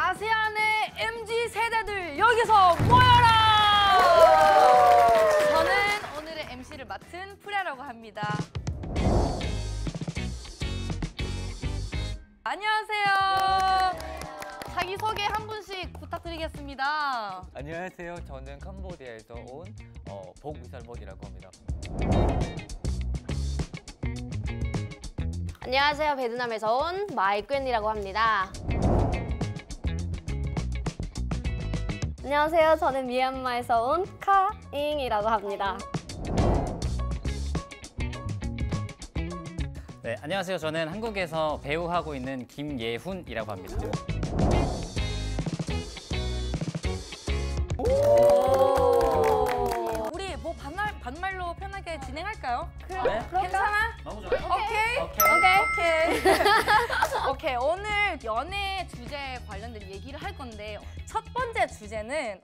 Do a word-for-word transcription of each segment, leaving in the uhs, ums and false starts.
아세안의 엠지 세대들 여기서 모여라! 저는 오늘의 엠시를 맡은 프레라고 합니다. 안녕하세요. 자기소개 한 분씩 부탁드리겠습니다. 안녕하세요. 저는 캄보디아에서 온 어, 복위살복이라고 합니다. 안녕하세요. 베트남에서 온 마이꾼이라고 합니다. 안녕하세요. 저는 미얀마에서 온 카잉이라고 합니다. 네, 안녕하세요. 저는 한국에서 배우하고 있는 김예훈이라고 합니다. 우리 뭐 반말, 반말로 편하게 진행할까요? 그래, 네? 괜찮아? 너무 좋아요. 오케이. 오케이. 오케이. 오케이. 오늘 연애 주제에 관련된 얘기를 할 건데 첫 번째 주제는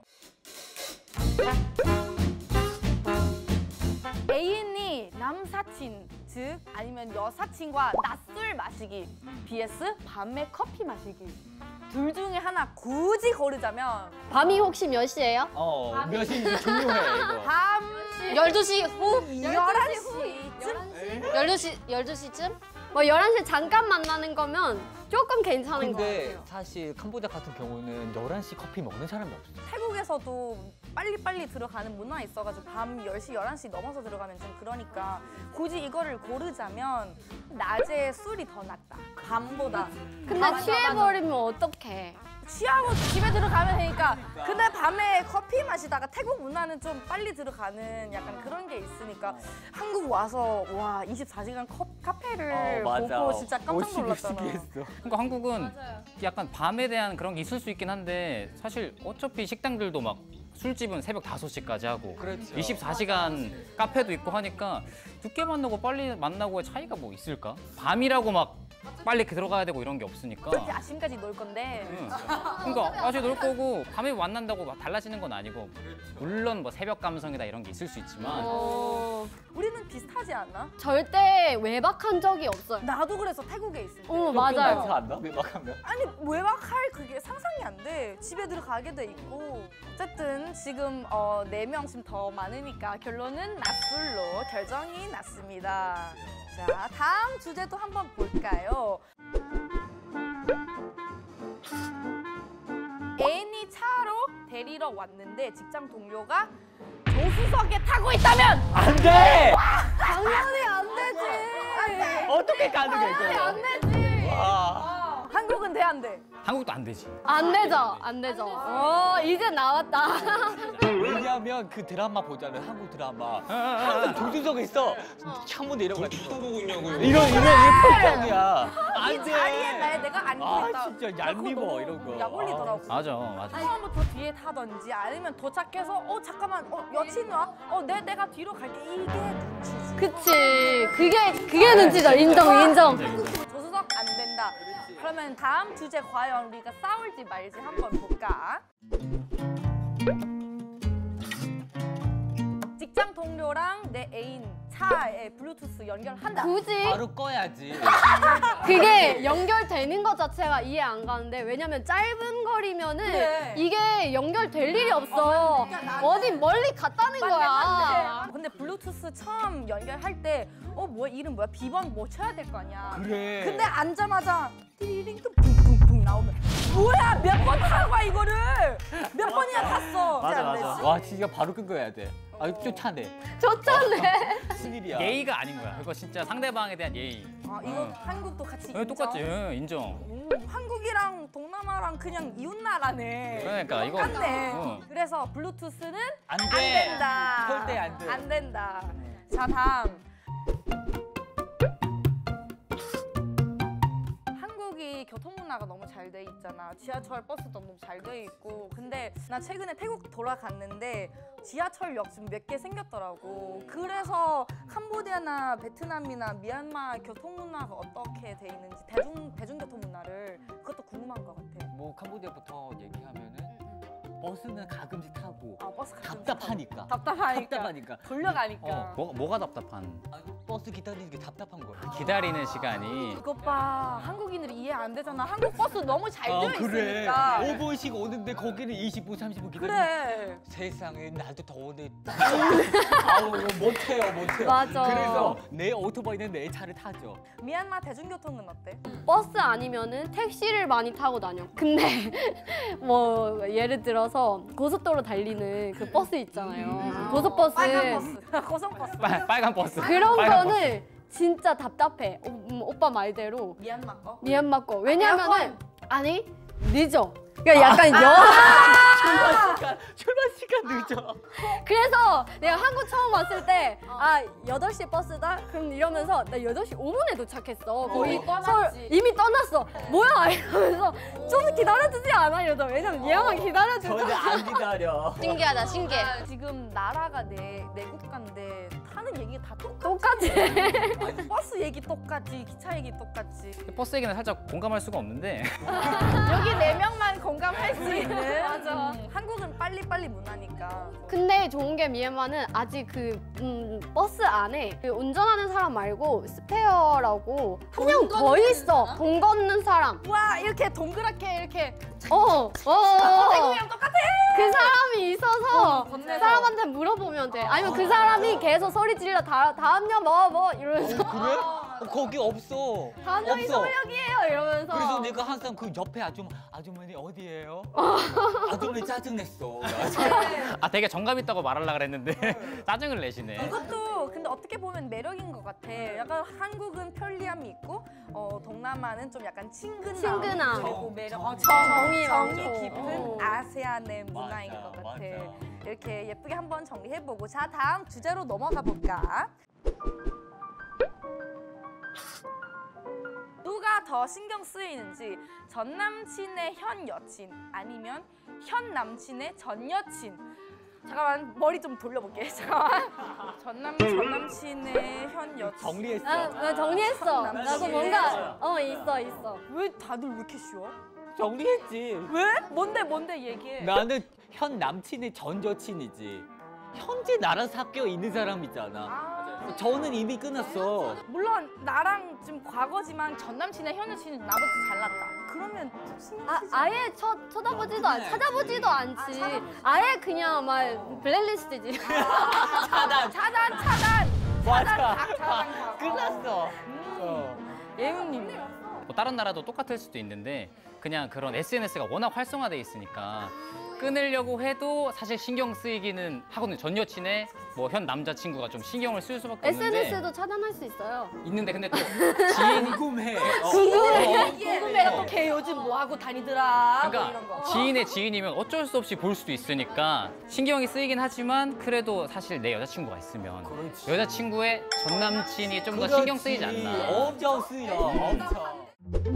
애인이 남사친, 즉 아니면 여사친과 낮술 마시기 vs 밤에 커피 마시기. 둘 중에 하나 굳이 고르자면 밤이 혹시 몇 시예요? 어, 몇 시인지 중요해 이거. 밤 열두 시 후? 열한 시쯤? 열두 시, 열두 시쯤? 뭐 열한 시 잠깐 만나는 거면 조금 괜찮은 것 근데 같아요. 사실 캄보디아 같은 경우는 열한 시 커피 먹는 사람이 없어. 태국에서도 빨리빨리 들어가는 문화 있어가지고 밤 열 시, 열한 시 넘어서 들어가면 좀 그러니까 굳이 이거를 고르자면 낮에 술이 더 낫다. 밤보다. 근데 취해버리면 어떡해. 취하고 집에 들어가면 되니까. 근데 밤에 커피 마시다가 태국 문화는 좀 빨리 들어가는 약간 그런 게 있으니까 한국 와서 와 이십사 시간 컵, 카페를 어, 맞아. 보고 진짜 깜짝 놀랐잖아. 신기했어. 그러니까 한국은 약간 밤에 대한 그런 게 있을 수 있긴 한데 사실 어차피 식당들도 막 술집은 새벽 다섯 시까지 하고 그렇죠. 이십사 시간 카페도 있고 하니까 늦게 만나고 빨리 만나고의 차이가 뭐 있을까? 밤이라고 막 빨리 들어가야 되고 이런 게 없으니까. 어차피 아침까지 놀 건데. 응. 그러니까 아직 놀 거고 밤에 만난다고 막 달라지는 건 아니고 물론 뭐 새벽 감성이다 이런 게 있을 수 있지만 어... 우리는 비슷하지 않나? 절대 외박한 적이 없어요. 나도 그래서 태국에 있을 때. 어, 맞아요. 안 나? 외박하면? 아니 외박할 그게 상상이 안 돼. 집에 들어가게 돼 있고. 어쨌든 지금 어, 네 명씩 더 많으니까 결론은 낮술로 결정이 났습니다. 자, 다음 주제도 한번 볼까요? 애인이 차로 데리러 왔는데 직장 동료가 조수석에 타고 있다면 안 돼! 당연히 안 되지. 안 돼. 어떻게 가능해 이거? 안 되지. 와. 한국은 돼 안 돼? 한국도 안 되지. 안 되죠? 안 되죠? 어, 이제 나왔다. 왜냐면 그 드라마 보잖아요. 한국 드라마. 항상 조수석에 있어. 창문 내려가지고. 쳐다보고 있냐고요. 이런 이런 이런 표정이야. 이 자리에 나 내가 앉고 아, 있다. 진짜 나 그거 얄미워, 너무 이런 거. 약 올리더라고. 맞아, 맞아. 처음부터 뒤에 타던지 아니면 도착해서 어 잠깐만 어 여친 와? 어 내 내가 뒤로 갈게 이게 눈치지. 그치. 그게, 그게 눈치죠. 인정, 인정. 조수석 안 된다. 그러면 다음 주제 과연 우리가 싸울지 말지 한번 볼까? 직장 동료랑 내 애인 차에 블루투스 연결한다. 굳이 바로 꺼야지. 그게 연결되는 것 자체가 이해 안 가는데 왜냐면 짧은 거리면은 그래. 이게 연결될 일이 없어. 어디 멀리 갔다는 맞네, 거야. 맞네. 근데 블루투스 처음 연결할 때 어 뭐야 이름 뭐야 비번 뭐 쳐야 될 거 아니야. 그래. 근데 앉자마자 띠링 또 붕붕붕 나오면 뭐야 몇 번 타고 와 이거를 몇 번이나 탔어. 맞아, 이제 안 맞아. 되지? 와 진짜 바로 끊어야 돼. 아 쫓아내. 좋잖네. 신일이야. 예의가 아닌 거야. 그거 진짜 상대방에 대한 예의. 아 이거 응. 한국도 같이 네, 인정? 똑같지, 응, 인정. 오, 한국이랑 동남아랑 그냥 이웃 나라네. 그러니까 이거. 똑같네. 응. 그래서 블루투스는 안 안 돼. 된다. 절대 안 돼. 안 된다. 자 다음. 한국이 교통 문화가 너무 잘 돼 있잖아. 지하철, 버스도 너무 잘 돼 있고. 근데 나 최근에 태국 돌아갔는데 지하철역 지금 몇 개 생겼더라고. 그래서 캄보디아나 베트남이나 미얀마 교통 문화가 어떻게 돼 있는지 대중 대중교통 문화를 그것도 궁금한 것 같아. 뭐 캄보디아부터 얘기하면은 버스는 가끔씩 타고 아, 버스 가끔 답답하니까. 답답하니까. 답답하니까. 돌려가니까. 어. 뭐, 뭐가 답답한? 아, 버스 기다리는 게 답답한 거야. 기다리는 시간이. 이것 봐, 한국인들이 이해 안 되잖아. 한국 버스 너무 잘 아, 되어 그래. 있으니까. 오 분씩 오는데 거기는 이십 분, 삼십 분 기다리는 그래. 세상에 나도 더운데 아우 못해요 못해요. 맞아. 그래서 내 오토바이는 내 차를 타죠. 미얀마 대중교통은 어때? 버스 아니면은 택시를 많이 타고 다녀. 근데 뭐 예를 들어서 고속도로 달리는 그 버스 있잖아요. 고속버스. 빨간 버스, 고속버스. 빨, 빨간 버스. 그런 빨간 거는 진짜 답답해. 오, 음, 오빠 말대로 미얀마 거? 미얀마 거. 에어컨. 왜냐면은 아니 늦어. 그러니까 약간 여. 출발 시간 출발 시간 늦어. 그래서 내가 한국 처음 왔을 때 어. 아 여덟 시 버스다? 그럼 이러면서 나 여덟 시 오 분에 도착했어. 거의 이미 떠났지. 서울 이미 떠났어. 뭐야 이러면서 좀 기다려주지 않아 이러다. 왜냐면 얘만 기다려주잖아. 전혀 안 기다려. 신기하다 신기해. 지금 나라가 내, 내 국가인데 타는 얘기 다 똑같아. 똑같이. 버스 얘기 똑같지, 기차 얘기 똑같지. 버스 얘기는 살짝 공감할 수가 없는데 여기 네 명만 공감할 수 있는. 맞아. 음, 한국은 빨리빨리 문화니까. 근데 좋은 게 미얀마는 아직 그 음, 버스 안에 그 운전하는 사람 말고 스페어라고 한 명 더 있어. 돈 걷는 사람. 와, 이렇게 동그랗게 이렇게. 어, 어, 어. 태국이랑 똑같아. 그 사람이 있어서 어, 건네서. 사람한테 물어보면 돼. 아니면 그 사람이 계속 소리 질러 다, 다음 년 뭐 뭐 이러면서 그래? 어, 거기 없어. 다음 년이 없어. 소력이에요 이러면서. 그래서 내가 항상 그 옆에 아줌 아주머니 어디예요? 아주머니 짜증 냈어. 아 되게 정감 있다고 말하려고 그랬는데 짜증을 내시네. 이것도 근데 어떻게 보면 매력인 것 같아. 약간 한국은 편리함이 있고, 어, 동남아는 좀 약간 친근함, 친근함. 그리고 매력, 어, 정이 정이 많고. 깊은 어. 아세안의 문화인 맞아, 것 같아. 맞아. 이렇게 예쁘게 한번 정리해보고, 자 다음 주제로 넘어가 볼까? 누가 더 신경 쓰이는지, 전 남친의 현 여친 아니면 현 남친의 전 여친. 잠깐만 머리 좀 돌려볼게. 잠깐만. 전남 전 남친의 현 여친. 정리했어. 나, 나 정리했어. 남친. 나도 뭔가 어 있어 있어. 왜 다들 왜 이렇게 쉬워? 정리했지. 왜? 뭔데 뭔데 얘기해. 나는 현 남친의 전 여친이지. 현재 나랑 사귀어 있는 사람 있잖아. 아, 저는 이미 끊었어. 물론 나랑 지금 과거지만 전 남친의 현 여친은 나보다 잘났다. 그러면 좀 신경 아, 쓰지. 아예 쳐, 쳐다보지도 않, 찾아보지도 않지. 아예 그냥 막 블랙리스트지. 차단 차단 차단. 맞아. 각, 차단 각. 끝났어. 음. 어. 예은님. 뭐 다른 나라도 똑같을 수도 있는데 그냥 그런 에스엔에스가 워낙 활성화돼 있으니까 끊으려고 해도 사실 신경 쓰이기는 하거든요. 전 여친의 뭐 현 남자친구가 좀 신경을 쓸 수밖에 없는데 에스엔에스도 차단할 수 있어요. 있는데 근데 또 지인이 궁금해. 어. 궁금해. 궁금해. 또 걔 요즘 뭐 하고 다니더라. 뭐 이런 그러니까 거. 지인의 지인이면 어쩔 수 없이 볼 수도 있으니까 신경이 쓰이긴 하지만 그래도 사실 내 여자친구가 있으면 그렇지. 여자친구의 전 남친이 좀 더 신경 쓰이지 그렇지. 않나. 엄청 쓰여. 엄청.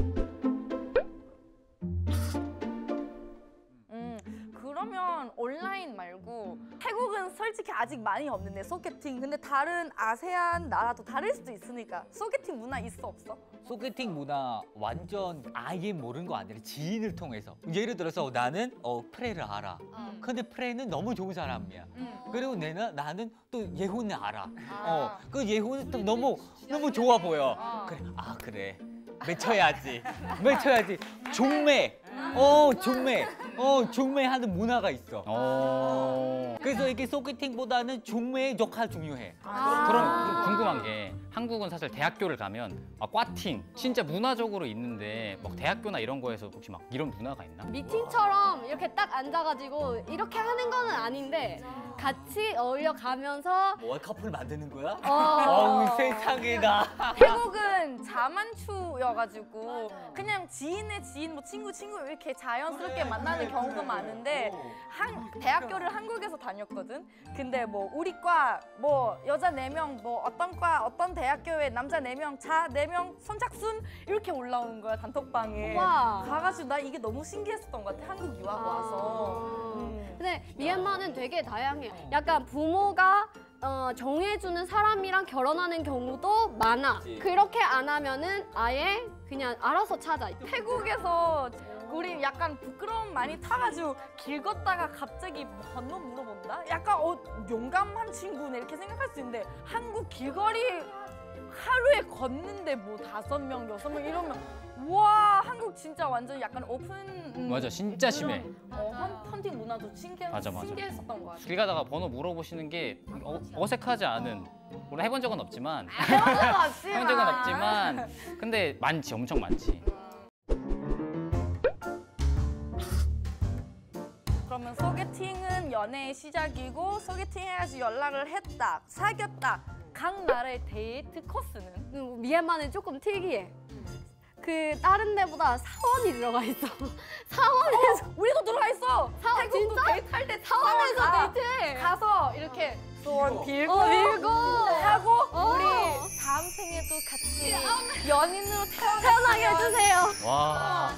음, 그러면 온라인 말고 태국은 솔직히 아직 많이 없는데 소개팅. 근데 다른 아세안 나라도 다를 수도 있으니까 소개팅 문화 있어 없어? 소개팅 문화 완전 아예 모르는 거 아니라 지인을 통해서. 예를 들어서 나는 어 프레를 알아. 음. 근데 프레는 너무 좋은 사람이야. 음. 그리고 내는 나는 또 예훈을 알아. 아. 어, 그 예훈은 또 너무 너무 좋아 보여. 어. 그래, 아 그래, 맺혀야지, 맺혀야지. 종매, 어 종매, 어 종매하는 문화가 있어. 어. 그래서 이게 소개팅보다는 종매의 역할 중요해. 아. 그럼, 그럼 궁금한 게 한국은 사실 대학교를 가면 막 과팅 진짜 문화적으로 있는데 막 대학교나 이런 거에서 혹시 막 이런 문화가 있나? 미팅처럼 이렇게 딱 앉아가지고 이렇게 하는 거는 아닌데 같이 어울려 가면서 뭐 커플 만드는 거야? 어, 어우 세상에나. 태국은 자만추여가지고 그냥 지인의 지인, 뭐 친구 친구 이렇게 자연스럽게 만나는 경우가 많은데 한 대학교를 한국에서 다녔거든. 근데 뭐 우리 과 뭐 여자 네 명, 뭐 어떤 과 어떤 대학교에 남자 네 명, 자 네 명 선착순 이렇게 올라오는 거야 단톡방에. 와. 가가지고 나 이게 너무 신기했었던 것 같아. 한국 유학 와서. 음. 근데 미얀마는 되게 다양해. 약간 부모가 어, 정해주는 사람이랑 결혼하는 경우도 많아. 그치. 그렇게 안 하면은 아예 그냥 알아서 찾아. 태국에서 우리 약간 부끄러움 많이 타가지고 길 걷다가 갑자기 뭐 건너 물어본다? 약간 어 용감한 친구네 이렇게 생각할 수 있는데 한국 길거리 하루에 걷는데 뭐 다섯 명, 여섯 명 이러면 와 한국 진짜 완전 약간 오픈 음, 맞아, 진짜 심해. 어, 헌, 헌팅 문화도 신기해, 맞아, 맞아. 신기했었던 것 같아. 길 가다가 번호 물어보시는 게 어, 어색하지 않은. 물론 해본 적은 없지만 해본 적은 없지만 근데 많지, 엄청 많지. 그러면 소개팅은 연애의 시작이고 소개팅 해가지고 연락을 했다, 사귀었다. 각 나라의 데이트 코스는? 음, 미얀마는 조금 특이해. 그 다른 데보다 사원이 들어가 있어. 사원에서 우리도 들어가 있어. 사원 태국도 진짜? 데이트할 때 사원에서 가. 데이트해. 가서 이렇게 소원 빌고 어, 빌고 하고 어. 우리 다음 생에도 같이 연인으로 태어나 태어나게 해주세요. 와.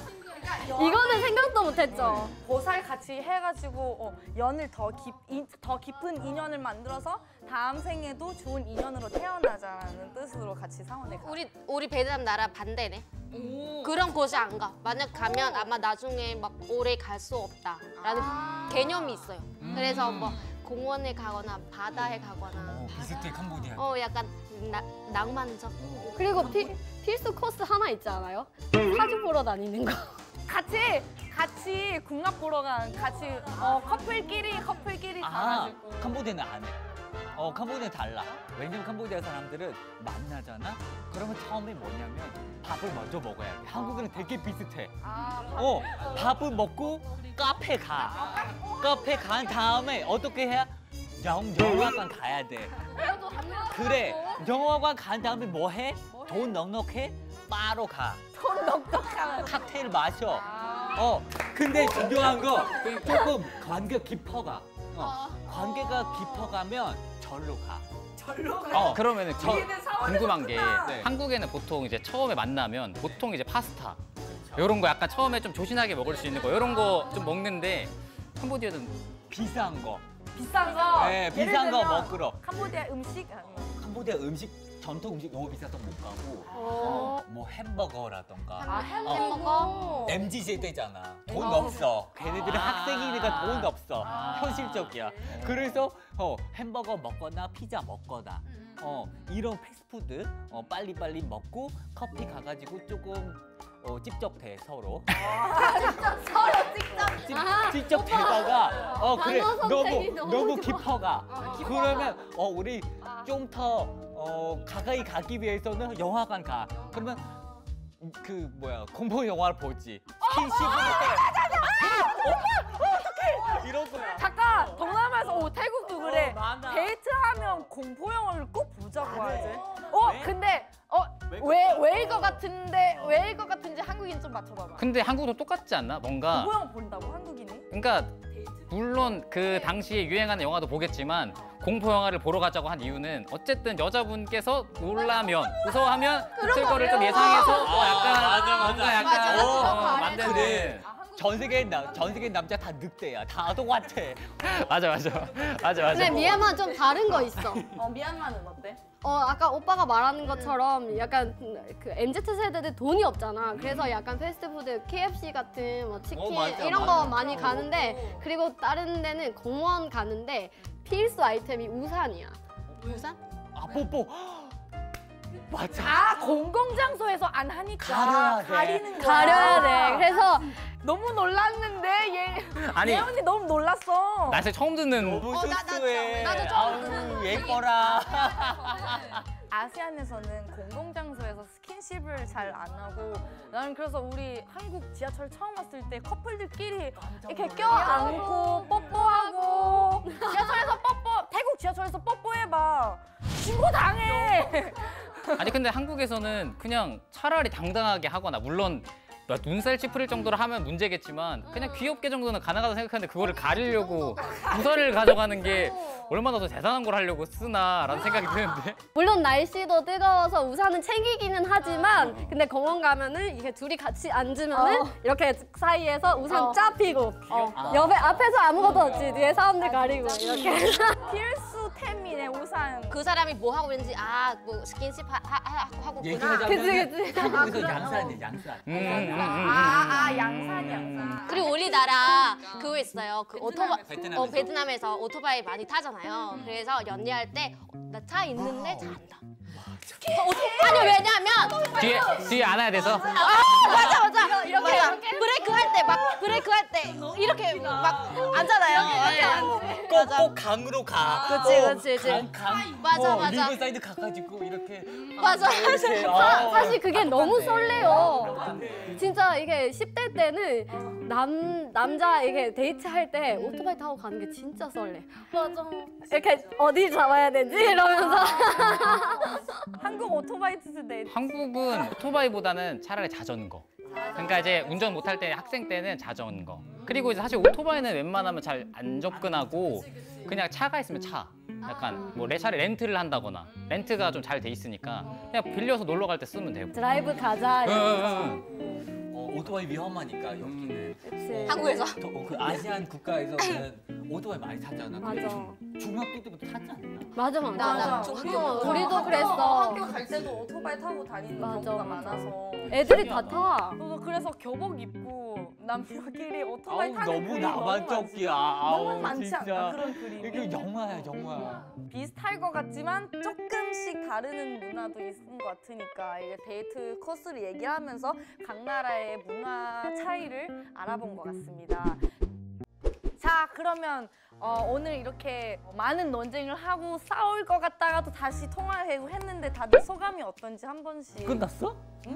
이거는 생각도 못했죠. 보살 같이 해가지고 어, 연을 더, 깊, 이, 더 깊은 인연을 만들어서 다음 생에도 좋은 인연으로 태어나자라는 뜻으로 같이 사원에 가. 우리 우리 베트남 나라 반대네. 그런 곳이 안 가. 만약 가면 아마 나중에 막 오래 갈 수 없다라는 개념이 있어요. 그래서 뭐 공원에 가거나 바다에 가거나 어, 비슷해 캄보디아. 어 약간 나, 낭만적. 그리고 피, 필수 코스 하나 있지 않아요? 사주 보러 다니는 거. 같이 같이 궁합 보러 간 같이 어, 커플끼리 커플끼리 아, 가가지고 캄보디아는 안 해. 어, 캄보디아는 달라. 왜냐면 캄보디아 사람들은 만나잖아? 그러면 처음에 뭐냐면 밥을 먼저 먹어야 돼. 한국은 되게 비슷해. 아, 어, 밥을 먹고 카페 가. 카페 간 다음에 어떻게 해야? 영, 영화관 가야 돼. 그래, 영화관 간 다음에 뭐 해? 돈 넉넉해? 바로 가. 돈 넉넉한 칵테일 마셔. 어, 근데 중요한 거 조금 관계 깊어가. 어, 관계가 깊어가면 절로 가. 절로 어, 그러면은 저 우리는 사원에서 궁금한 게 끝나. 네. 한국에는 보통 이제 처음에 만나면 보통 이제 파스타 이런 거 약간 처음에 좀 조신하게 먹을 수 있는 거 이런 거 좀 먹는데 캄보디아는 비싼 거. 비싼 거. 네, 예를 비싼 거 들면 먹으러. 캄보디아 음식 아니, 캄보디아 음식, 전통 음식 너무 비싸서 못 가고. 어. 뭐 햄버거라던가. 아 햄버거. 엠지 세대잖아. 돈 어. 없어. 걔네들은 아. 학생이니까 돈 없어. 아. 현실적이야. 그래서 어, 햄버거 먹거나 피자 먹거나 어, 이런 패스트푸드 어, 빨리빨리 먹고 커피 가가지고 조금 어, 찝쩍대 서로. 서로 직접. 찝, 아, 찝쩍대다가 어 그래 단어 너무 선택이 너무 너무 좋아. 깊어가. 그러면 어 우리 좀 더 어, 가까이 가기 위해서는 영화관 가. 그러면 그 뭐야 공포 영화를 보지. 스킨십을 해. 어떡해 이런 거야. 잠깐 동남아에서 오 태국도 그래. 어, 많아. 데이트하면 공포 영화를 꼭 보자고 안 해. 하지. 어 왜? 근데 어 왜 왜일 것 같은데 왜일 것 같은지 한국인 좀 맞춰봐봐. 근데 한국도 똑같지 않나? 뭔가 공포 영화 본다고 한국인이? 그러니까 물론 그 당시에 유행하는 영화도 보겠지만 공포 영화를 보러 가자고 한 이유는 어쨌든 여자분께서 놀라면 무서워하면 그럴 거를 좀 예상해서 어, 약간 맞아, 맞아. 뭔가 약간 맞아, 어, 맞아. 만드는 그래. 전 세계 남, 전 세계 남자 다 늑대야. 다 똑같아. 맞아 맞아 맞아 맞아. 근데 미얀마는 좀 다른 거 있어. 어 미얀마는 어때? 어 아까 오빠가 말하는 것처럼 약간 그 엠지 세대들 돈이 없잖아. 그래서 약간 패스트푸드 케이에프씨 같은 뭐 치킨 어, 맞아, 이런 맞아. 거 많이 가는데 그리고 다른 데는 공원 가는데 필수 아이템이 우산이야. 우산? 아 뽀뽀. 맞아. 아 공공장소에서 안 하니까 가려야 돼. 가리는 거야. 가려야 돼. 그래서 너무 놀랐는데 얘 아니 얘 언니 너무 놀랐어. 나 사실 처음 듣는 너무 어, 나- 나 수수해. 나도 좀 아우 예뻐라. 아시안에서는 공공장소에서 스킨십을 잘 안 하고 나는 그래서 우리 한국 지하철 처음 왔을 때 커플들끼리 이렇게 껴안고 뽀뽀하고 지하철에서 뽀뽀 태국 지하철에서 뽀뽀해봐 신고 당해. 아니 근데 한국에서는 그냥 차라리 당당하게 하거나 물론 눈살 찌푸릴 정도로 하면 문제겠지만 그냥 귀엽게 정도는 가능하다고 생각하는데 그거를 가리려고 우산을 가져가는 게 얼마나 더 대단한 걸 하려고 쓰나라는 생각이 드는데 물론 날씨도 뜨거워서 우산은 챙기기는 하지만 근데 공원 가면은 이게 둘이 같이 앉으면은 이렇게 사이에서 우산 어. 쫙 펴고 어. 옆에 앞에서 아무것도 없지 뒤에 사람들 가리고 이렇게 필수 태민의 우산. 그 사람이 뭐 하고 있는지 아 뭐 스킨십 하, 하, 하, 하고 있구나. 그치, 그치. 한국에서 양산이야 양산. 음, 음, 음, 음. 아, 아, 양산이 양산. 그리고 우리나라 그거 있어요. 그 오토바이 베트남에서? 어, 베트남에서 오토바이 많이 타잖아요. 그래서 연애할 때 나 차 있는데 차 안 타. 어, 아니 왜냐면 뒤에 뒤에 안아야 돼서. 아 맞아 맞아 이렇게 브레이크 할 때 막 브레이크 할 때 이렇게 막 앉잖아요. 꼭꼭 강으로 가. 그치, 어, 그치, 그치. 강, 강. 맞아, 어, 맞아. 리버사이드 가가지고 이렇게. 맞아 이렇게, 사, 어. 사실 그게 너무 설레요. 진짜 이게 십 대 때는 남, 남자 이게 데이트할 때 오토바이 타고 가는 게 진짜 설레. 맞아. 이렇게 어디 잡아야 되지? 이러면서. 한국 오토바이 투스 데이트. 한국은 오토바이보다는 차라리 자전거. 그러니까 이제 운전 못할 때 학생 때는 자전거. 그리고 이제 사실 오토바이는 웬만하면 잘 안 접근하고 그냥 차가 있으면 차. 약간 뭐 내 차를 렌트를 한다거나 렌트가 좀 잘 돼 있으니까 그냥 빌려서 놀러 갈 때 쓰면 되고. 드라이브 가자. 이러면서. 어, 오토바이 위험하니까 여기는. 그치. 한국에서 더, 어, 그 아시안 국가에서는 오토바이 많이 타잖아. 맞아. 중학교 때부터 탔지 않나? 맞아, 맞아. 맞아. 중학교 어, 때부터 우리도 학교- 그랬어. 학교 갈 때도 오토바이 타고 다니는 맞아, 경우가 맞아. 많아서. 애들이 다 타. 저도 그래서 교복 입고 남녀끼리 오토바이 아우, 타는 너무 그림이 너무 많지. 나만적이야. 아우, 너무 많지 진짜. 않나 그런 그림이. 이게 영화야 영화. 비슷할 것 같지만 조금씩 다르는 문화도 있는 것 같으니까 이게 데이트 코스를 얘기하면서 각 나라의 문화 차이를 알아본 것 같습니다. 자 그러면 어, 오늘 이렇게 많은 논쟁을 하고 싸울 것 같다가도 다시 통화하고 했는데 다들 소감이 어떤지 한 번씩. 끝났어? 응?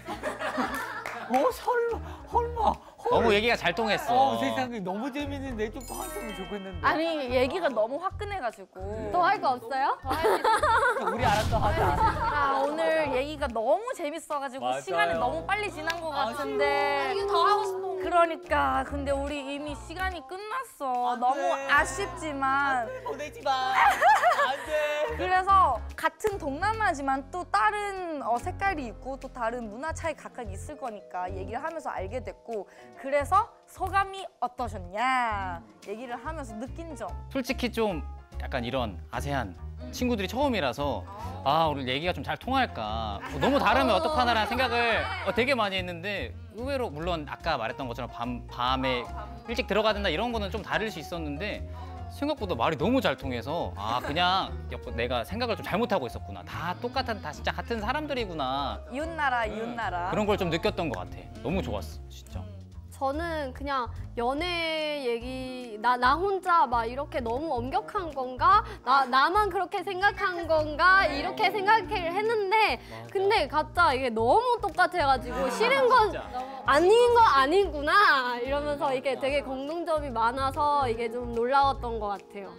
어 설마 설마. 헐. 너무 얘기가 잘 통했어. 어 세상에 너무 재밌는데 좀 더 했으면 좋겠는데. 아니 얘기가 너무 화끈해가지고. 또 할 거 없어요? 우리 알아서 하자. 아, 오늘 얘기가 너무 재밌어가지고 맞아요. 시간이 너무 빨리 지난 것 같은데. 이게 더 하고 싶어. 그러니까 근데 우리 이미 시간이 끝났어. 안 너무 돼. 아쉽지만 보내지 마. 안 돼. 그래서 같은 동남아지만 또 다른 어, 색깔이 있고 또 다른 문화 차이 각각 있을 거니까 얘기를 하면서 알게 됐고 그래서 소감이 어떠셨냐 얘기를 하면서 느낀 점. 솔직히 좀 약간 이런 아세안 친구들이 처음이라서 아 오늘 얘기가 좀 잘 통할까 너무 다르면 어떡하나라는 생각을 어, 되게 많이 했는데 의외로 물론 아까 말했던 것처럼 밤, 밤에 일찍 들어가야 된다 이런 거는 좀 다를 수 있었는데 생각보다 말이 너무 잘 통해서 아 그냥 내가 생각을 좀 잘못하고 있었구나 다 똑같은 다 진짜 같은 사람들이구나 이웃나라 이웃나라. 그런 걸 좀 느꼈던 것 같아. 너무 좋았어 진짜. 저는 그냥 연애 얘기 나, 나 혼자 막 이렇게 너무 엄격한 건가? 나, 나만 그렇게 생각한 건가? 이렇게 생각을 했는데 근데 각자 이게 너무 똑같아가지고 싫은 건 아닌 거 아니구나 이러면서 이게 되게 공통점이 많아서 이게 좀 놀라웠던 것 같아요.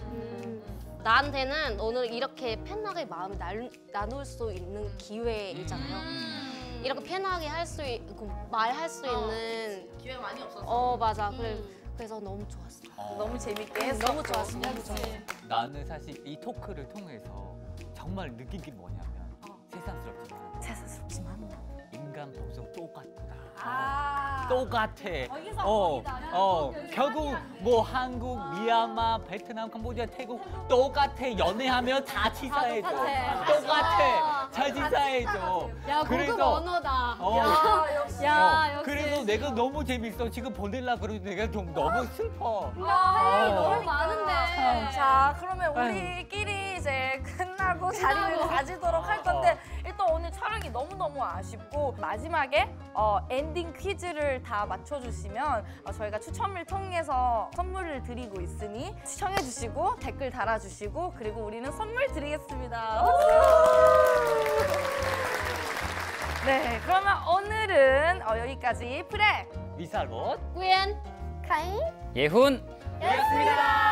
나한테는 오늘 이렇게 편하게 마음을 날, 나눌 수 있는 기회이잖아요. 이렇게 편하게 할 수 있고 말할 수 있는 기회 많이 없었어. 어 맞아. 그래, 그래서 너무 좋았어. 너무 재밌게 했어. 너무 좋았어. 너무 좋았어. 나는 사실 이 토크를 통해서 정말 느낀 게 뭐냐면 세상스럽지만 세상스럽지만. 인간 복속 똑같구나. 아. 똑같아. 여기서 어, 거기다. 어, 결국 뭐 한국, 미얀마, 베트남, 캄보디아, 태국 똑같아. 연애하면 다 치사해져. 똑같아. 똑같아. 잘 치사해져. 야 고급 그래서- 언어다. 어. 야, 역시. 야 어, 역시. 그래서 내가 너무 재밌어. 지금 보낼라 그러는데 내가 좀 너무 슬퍼. 야, 할 얘기 어. 너무 많은데. 자, 그러면 우리끼리 이제 끝나고 자리를 가지도록 할 건데 일단 오늘 촬영이 너무너무 아쉽고 마지막에 어, 엔딩 퀴즈를 다 맞춰주시면 어, 저희가 추첨을 통해서 선물을 드리고 있으니 시청해주시고 댓글 달아주시고 그리고 우리는 선물 드리겠습니다. 네, 그러면 오늘은 어, 여기까지 프렉 리사롯. 구엔 카이. 예훈 였습니다.